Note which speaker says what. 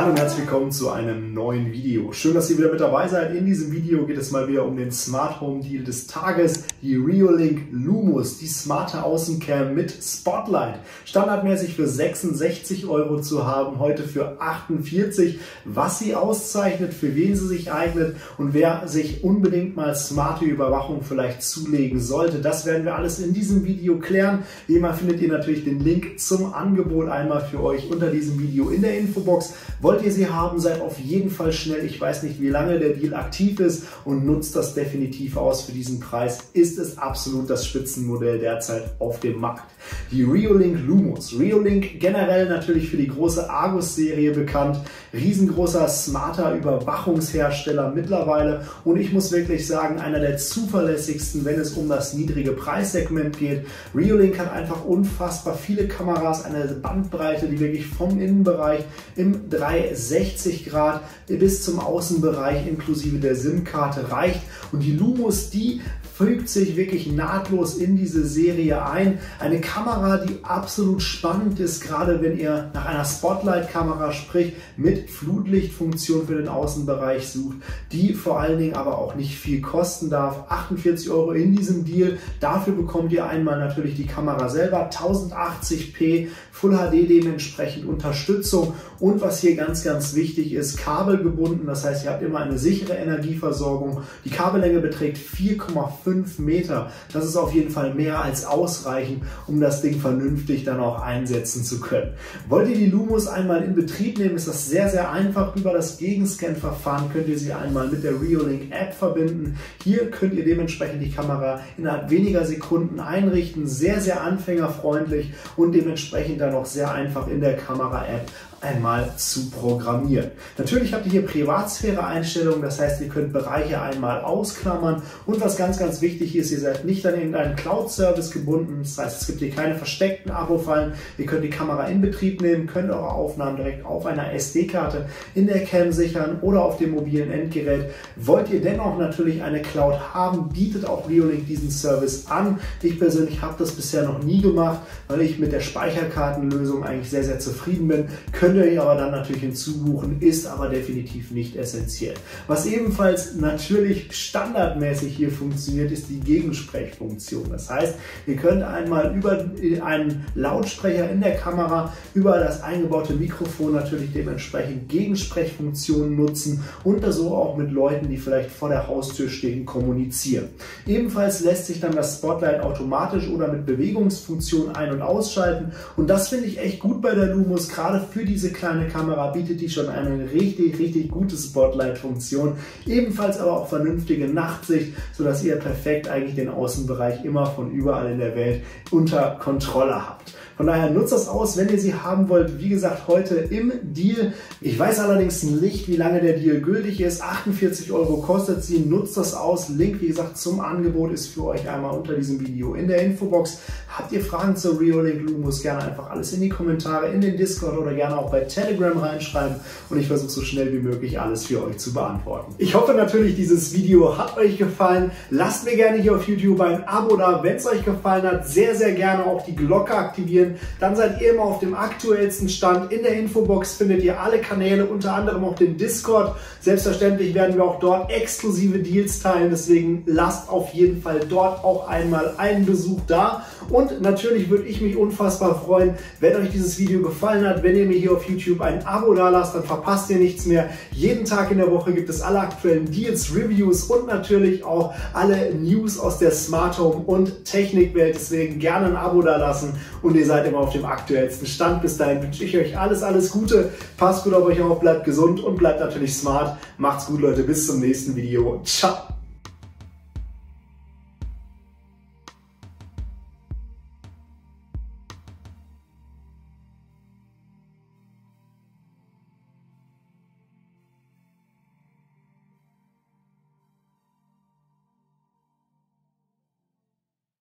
Speaker 1: Hallo und herzlich willkommen zu einem neuen Video. Schön, dass ihr wieder mit dabei seid. In diesem Video geht es mal wieder um den Smart Home Deal des Tages, die Reolink Lumos, die smarte Außencam mit Spotlight. Standardmäßig für 66 € zu haben, heute für 48. Was sie auszeichnet, für wen sie sich eignet und wer sich unbedingt mal smarte Überwachung vielleicht zulegen sollte, das werden wir alles in diesem Video klären. Wie immer findet ihr natürlich den Link zum Angebot einmal für euch unter diesem Video in der Infobox. Wollt ihr sie haben, seid auf jeden Fall schnell. Ich weiß nicht, wie lange der Deal aktiv ist und nutzt das definitiv aus. Für diesen Preis ist es absolut das Spitzenmodell derzeit auf dem Markt. Die Reolink Lumos. Reolink generell natürlich für die große Argus-Serie bekannt. Riesengroßer, smarter Überwachungshersteller mittlerweile. Und ich muss wirklich sagen, einer der zuverlässigsten, wenn es um das niedrige Preissegment geht. Reolink hat einfach unfassbar viele Kameras, eine Bandbreite, die wirklich vom Innenbereich im 360 Grad bis zum Außenbereich inklusive der SIM-Karte reicht. Und die Lumos, die fügt sich wirklich nahtlos in diese Serie ein. Eine Kamera, die absolut spannend ist, gerade wenn ihr nach einer Spotlight-Kamera, sprich mit Flutlichtfunktion für den Außenbereich sucht, die vor allen Dingen aber auch nicht viel kosten darf. 48 € in diesem Deal. Dafür bekommt ihr einmal natürlich die Kamera selber, 1080p, Full HD dementsprechend Unterstützung und was hier ganz, ganz wichtig ist, kabelgebunden. Das heißt, ihr habt immer eine sichere Energieversorgung. Die Kabellänge beträgt 4,5 Meter. Das ist auf jeden Fall mehr als ausreichend, um das Ding vernünftig dann auch einsetzen zu können. Wollt ihr die Lumos einmal in Betrieb nehmen, ist das sehr, sehr einfach. Über das Gegenscan-Verfahren könnt ihr sie einmal mit der Reolink App verbinden. Hier könnt ihr dementsprechend die Kamera innerhalb weniger Sekunden einrichten. Sehr, sehr anfängerfreundlich und dementsprechend dann auch sehr einfach in der Kamera-App einmal zu programmieren. Natürlich habt ihr hier Privatsphäre-Einstellungen, das heißt, ihr könnt Bereiche einmal ausklammern und was ganz, ganz wichtig ist, ihr seid nicht an irgendeinen Cloud-Service gebunden, das heißt, es gibt hier keine versteckten Abo-Fallen, ihr könnt die Kamera in Betrieb nehmen, könnt eure Aufnahmen direkt auf einer SD-Karte in der Cam sichern oder auf dem mobilen Endgerät. Wollt ihr dennoch natürlich eine Cloud haben, bietet auch Reolink diesen Service an. Ich persönlich habe das bisher noch nie gemacht, weil ich mit der Speicherkartenlösung eigentlich sehr, sehr zufrieden bin. Könnt ihr aber dann natürlich hinzubuchen, ist aber definitiv nicht essentiell. Was ebenfalls natürlich standardmäßig hier funktioniert, ist die Gegensprechfunktion. Das heißt, ihr könnt einmal über einen Lautsprecher in der Kamera, über das eingebaute Mikrofon natürlich dementsprechend Gegensprechfunktionen nutzen und so auch mit Leuten, die vielleicht vor der Haustür stehen, kommunizieren. Ebenfalls lässt sich dann das Spotlight automatisch oder mit Bewegungsfunktion ein- und ausschalten und das finde ich echt gut bei der Lumos, gerade für diese kleine Kamera bietet die schon eine richtig, richtig gute Spotlight-Funktion. Ebenfalls aber auch vernünftige Nachtsicht, sodass ihr perfekt eigentlich den Außenbereich immer von überall in der Welt unter Kontrolle habt. Von daher nutzt das aus, wenn ihr sie haben wollt. Wie gesagt, heute im Deal. Ich weiß allerdings nicht, wie lange der Deal gültig ist. 48 € kostet sie. Nutzt das aus. Link, wie gesagt, zum Angebot ist für euch einmal unter diesem Video in der Infobox. Habt ihr Fragen zur Reolink Lumos, gerne einfach alles in die Kommentare, in den Discord oder gerne auch bei Telegram reinschreiben und ich versuche so schnell wie möglich alles für euch zu beantworten. Ich hoffe natürlich, dieses Video hat euch gefallen. Lasst mir gerne hier auf YouTube ein Abo da, wenn es euch gefallen hat. Sehr, sehr gerne auch die Glocke aktivieren. Dann seid ihr immer auf dem aktuellsten Stand. In der Infobox findet ihr alle Kanäle, unter anderem auch den Discord. Selbstverständlich werden wir auch dort exklusive Deals teilen. Deswegen lasst auf jeden Fall dort auch einmal einen Besuch da. Und natürlich würde ich mich unfassbar freuen, wenn euch dieses Video gefallen hat, wenn ihr mir hier auf YouTube ein Abo da lasst, dann verpasst ihr nichts mehr. Jeden Tag in der Woche gibt es alle aktuellen Deals, Reviews und natürlich auch alle News aus der Smart Home und Technikwelt. Deswegen gerne ein Abo da lassen und ihr seid immer auf dem aktuellsten Stand. Bis dahin wünsche ich euch alles, alles Gute. Passt gut auf euch auf, bleibt gesund und bleibt natürlich smart. Macht's gut, Leute. Bis zum nächsten Video. Ciao.